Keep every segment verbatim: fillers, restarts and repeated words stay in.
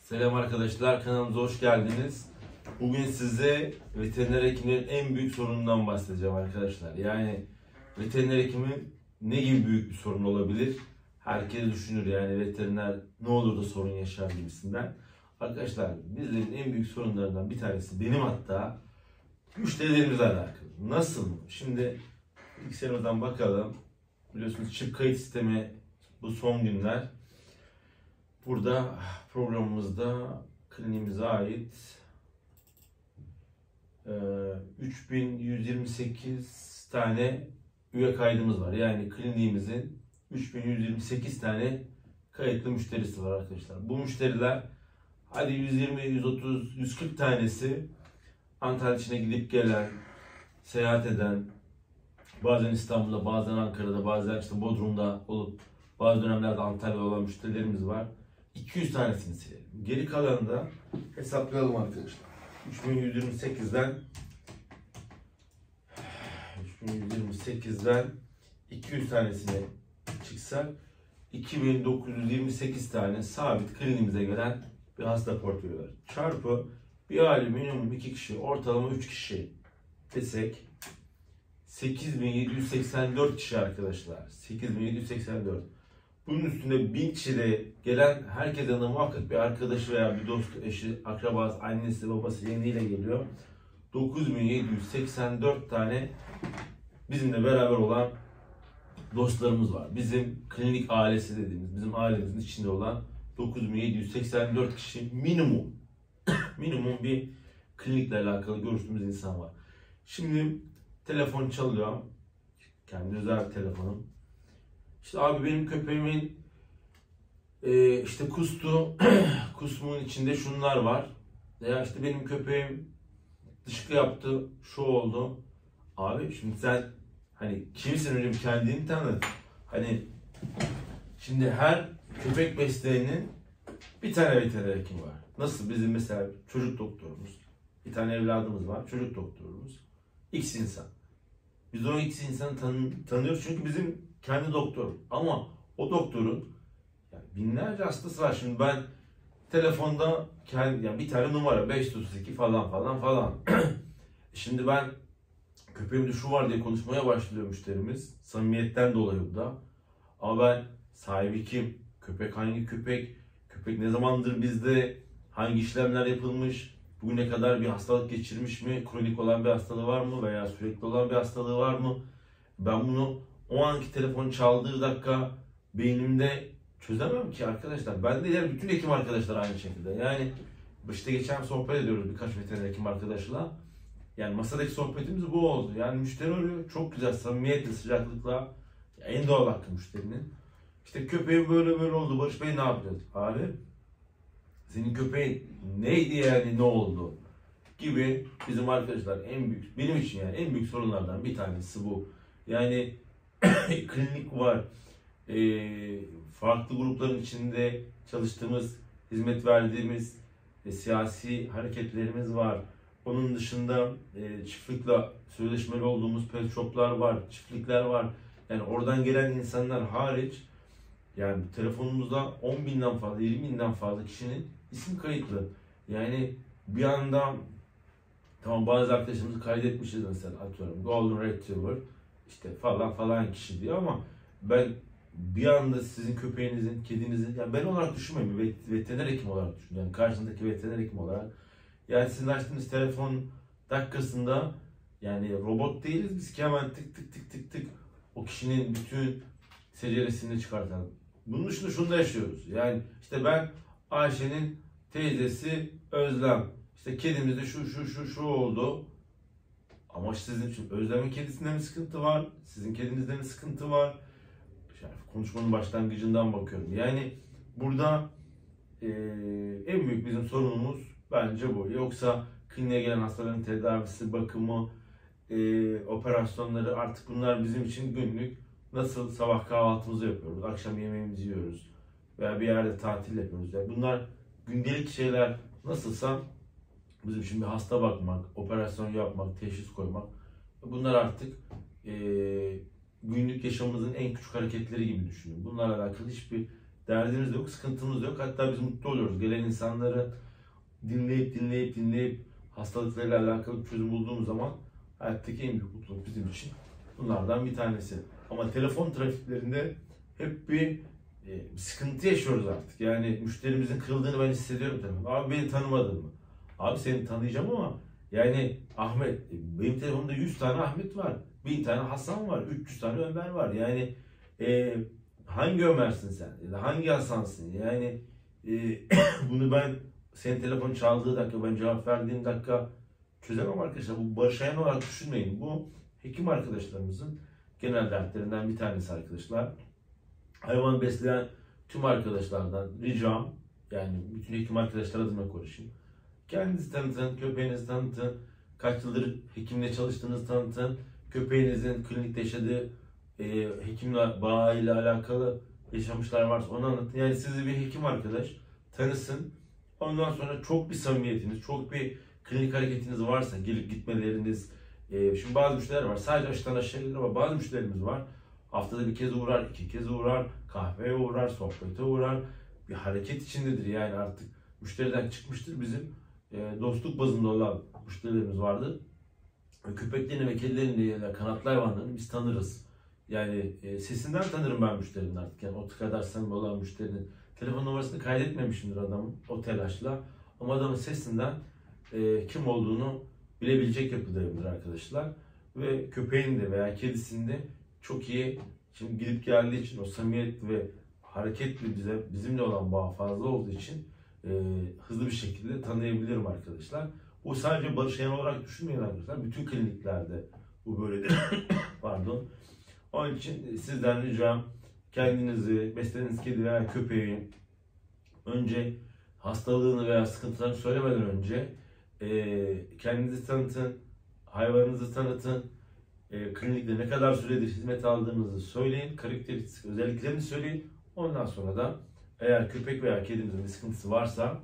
Selam arkadaşlar, kanalımıza hoş geldiniz. Bugün size veteriner hekimlerin en büyük sorunundan bahsedeceğim arkadaşlar. Yani veteriner hekimin ne gibi büyük bir sorun olabilir? Herkes düşünür yani veteriner ne olur da sorun yaşar gibisinden. Arkadaşlar bizlerin en büyük sorunlarından bir tanesi benim hatta müşterilerimizle alakalı. Nasıl? Şimdi bilgisayarımızdan bakalım. Biliyorsunuz çip kayıt sistemi bu son günler. Burada programımızda kliniğimize ait üç bin yüz yirmi sekiz tane üye kaydımız var. Yani kliniğimizin üç bin yüz yirmi sekiz tane kayıtlı müşterisi var arkadaşlar. Bu müşteriler hadi yüz yirmi, yüz otuz, yüz kırk tanesi Antalya içine gidip gelen, seyahat eden, bazen İstanbul'da, bazen Ankara'da, bazen işte Bodrum'da olup bazı dönemlerde Antalya'da olan müşterilerimiz var. iki yüz tanesini silelim. Geri kalanı da hesaplayalım arkadaşlar. üç bin yüz yirmi sekizden üç bin yüz yirmi sekizden iki yüz tanesine çıksak iki bin dokuz yüz yirmi sekiz tane sabit kliniğimize gelen bir hasta portföyü var. Çarpı bir aile minimum iki kişi, ortalama üç kişi desek sekiz bin yedi yüz seksen dört kişi arkadaşlar. sekiz bin yedi yüz seksen dört. Bunun üstünde bin kişide gelen herkes yanında muhakkak bir arkadaşı veya bir dostu, eşi, akrabası, annesi, babası, yeğeniyle geliyor. dokuz bin yedi yüz seksen dört tane bizimle beraber olan dostlarımız var. Bizim klinik ailesi dediğimiz, bizim ailemizin içinde olan dokuz bin yedi yüz seksen dört kişi minimum minimum bir klinikle alakalı görüştüğümüz insan var. Şimdi telefon çalıyor. Kendi özel telefonum. İşte abi benim köpeğimin e, işte kustu, kusmuğun içinde şunlar var. Veya işte benim köpeğim dışkı yaptı, şu oldu. Abi şimdi sen hani kimsin, önce bir kendini tanı. Hani şimdi her köpek besleyenin bir tane veteriner hekim var. Nasıl bizim mesela çocuk doktorumuz, bir tane evladımız var, çocuk doktorumuz, X insan. Biz o X insanı tan tanıyoruz çünkü bizim kendi doktor. Ama o doktorun yani binlerce hastası var. Şimdi ben telefonda kendi, yani bir tane numara beş yüz otuz iki falan falan falan. Şimdi ben köpeğimde şu var diye konuşmaya başlıyor müşterimiz. Samimiyetten dolayı bu da. Ama ben sahibi kim? Köpek hangi köpek? Köpek ne zamandır bizde? Hangi işlemler yapılmış? Bugüne kadar bir hastalık geçirmiş mi? Kronik olan bir hastalığı var mı? Veya sürekli olan bir hastalığı var mı? Ben bunu o anki telefon çaldığı dakika beynimde çözemem ki arkadaşlar. Ben de diğer bütün hekim arkadaşlar aynı şekilde. Yani işte geçen sohbet ediyoruz birkaç veteriner hekim arkadaşla. Yani masadaki sohbetimiz bu oldu. Yani müşteri arıyor. Çok güzel, samimiyetle, sıcaklıkla. En doğal hakkı müşterinin. İşte köpeğim böyle böyle oldu. Barış Bey ne yapacağız? Abi senin köpeğin neydi yani, ne oldu? Gibi bizim arkadaşlar en büyük, benim için yani en büyük sorunlardan bir tanesi bu. Yani klinik var, e, farklı grupların içinde çalıştığımız, hizmet verdiğimiz e, siyasi hareketlerimiz var. Onun dışında e, çiftlikle sözleşmeli olduğumuz pet shoplar var, çiftlikler var. Yani oradan gelen insanlar hariç, yani telefonumuzda on binden fazla, yirmi binden fazla kişinin isim kayıtlı. Yani bir anda tamam bazı arkadaşlarımızı kaydetmişiz mesela, atıyorum Golden Retriever işte falan falan kişi diyor ama ben bir anda sizin köpeğinizin, kedinizin, yani ben olarak düşünmüyorum, bir veteriner hekim olarak düşünüyorum. Yani karşısındaki veteriner hekim olarak. Yani sizin açtığınız telefon dakikasında, yani robot değiliz biz ki hemen tık tık tık tık tık o kişinin bütün seceresini çıkartalım. Bunun dışında şunu da yaşıyoruz. Yani işte ben Ayşe'nin teyzesi Özlem. İşte kedimizde şu şu şu şu oldu. Ama sizin için Özlem'in kedisinde mi sıkıntı var? Sizin kedinizde mi sıkıntı var? Yani konuşmanın başlangıcından bakıyorum. Yani burada e, en büyük bizim sorunumuz bence bu. Yoksa kliniğe gelen hastaların tedavisi, bakımı, e, operasyonları, artık bunlar bizim için günlük. Nasıl sabah kahvaltımızı yapıyoruz, akşam yemeğimizi yiyoruz veya bir yerde tatil yapıyoruz. Yani bunlar gündelik şeyler nasılsa bizim için bir hasta bakmak, operasyon yapmak, teşhis koymak, bunlar artık e, günlük yaşamımızın en küçük hareketleri gibi düşünün. Bunlarla alakalı hiçbir derdimiz de yok, sıkıntımız da yok. Hatta biz mutlu oluyoruz. Gelen insanları dinleyip dinleyip dinleyip hastalıklarıyla alakalı bir çözüm bulduğumuz zaman hayattaki en büyük mutluluk bizim için bunlardan bir tanesi. Ama telefon trafiklerinde hep bir, e, bir sıkıntı yaşıyoruz artık. Yani müşterimizin kırıldığını ben hissediyorum tabii. Abi beni tanımadın mı? Abi seni tanıyacağım ama yani Ahmet, benim telefonumda yüz tane Ahmet var, bin tane Hasan var, üç yüz tane Ömer var. Yani e, hangi Ömer'sin sen? Ya da hangi Hasan'sın? Yani e, bunu ben senin telefon çaldığı dakika, ben cevap verdiğim dakika çözemem arkadaşlar. Bu barışayan olarak düşünmeyin. Bu hekim arkadaşlarımızın genel dertlerinden bir tanesi arkadaşlar. Hayvan besleyen tüm arkadaşlardan ricam, yani bütün hekim arkadaşlar adına konuşayım. Kendinizi tanıtın, köpeğinizi tanıtın, kaç yıldır hekimle çalıştığınızı tanıtın, köpeğinizin klinikte yaşadığı e, hekimle bağıyla alakalı yaşamışlar varsa onu anlatın. Yani sizi bir hekim arkadaş tanısın. Ondan sonra çok bir samimiyetiniz, çok bir klinik hareketiniz varsa, gelip gitmeleriniz, e, şimdi bazı müşteriler var sadece aşıdan aşağı gelir ama bazı müşterimiz var haftada bir kez uğrar, iki kez uğrar, kahveye uğrar, sohbete uğrar, bir hareket içindedir. Yani artık müşteriden çıkmıştır. Bizim e, dostluk bazında olan müşterilerimiz vardır. E, köpeklerini ve kedilerini ya da kanatlı hayvanlarını biz tanırız. Yani e, sesinden tanırım ben müşterinin artık. Yani o kadar samimi olan müşterinin telefon numarasını kaydetmemişimdir adamın o telaşla. Ama adamın sesinden e, kim olduğunu bilebilecek yapıdayımdır arkadaşlar. Ve köpeğin de veya kedisinin de çok iyi, şimdi gidip geldiği için o samimiyet ve hareketli bize bizimle olan bağ fazla olduğu için e, hızlı bir şekilde tanıyabilirim arkadaşlar. Bu sadece barışayan olarak düşünmeyin arkadaşlar. Bütün kliniklerde bu böyledir. Pardon. Onun için sizden ricam, kendinizi, beslediğiniz kedi veya köpeği önce hastalığını veya sıkıntılarını söylemeden önce e, kendinizi tanıtın, hayvanınızı tanıtın, e, klinikte ne kadar süredir hizmet aldığınızı söyleyin, karakteristik özelliklerini söyleyin. Ondan sonra da eğer köpek veya kedinizin bir sıkıntısı varsa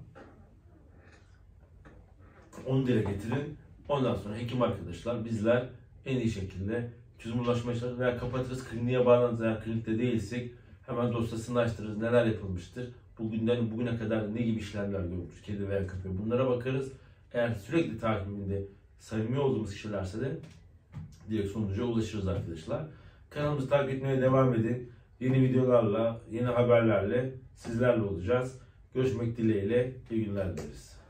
onu dile getirin. Ondan sonra hekim arkadaşlar, bizler en iyi şekilde çözüm ulaşmaya çalışırız veya kapatırız. Kliniğe bağlanırız, eğer klinikte değilsek hemen dosyasını açtırırız. Neler yapılmıştır? Bugünden bugüne kadar ne gibi işlemler görmüş kedi veya köpek, bunlara bakarız. Eğer sürekli takibinde samimi olduğumuz kişilerse de direkt sonuca ulaşırız arkadaşlar. Kanalımızı takip etmeye devam edin. Yeni videolarla, yeni haberlerle sizlerle olacağız. Görüşmek dileğiyle, iyi günler dileriz.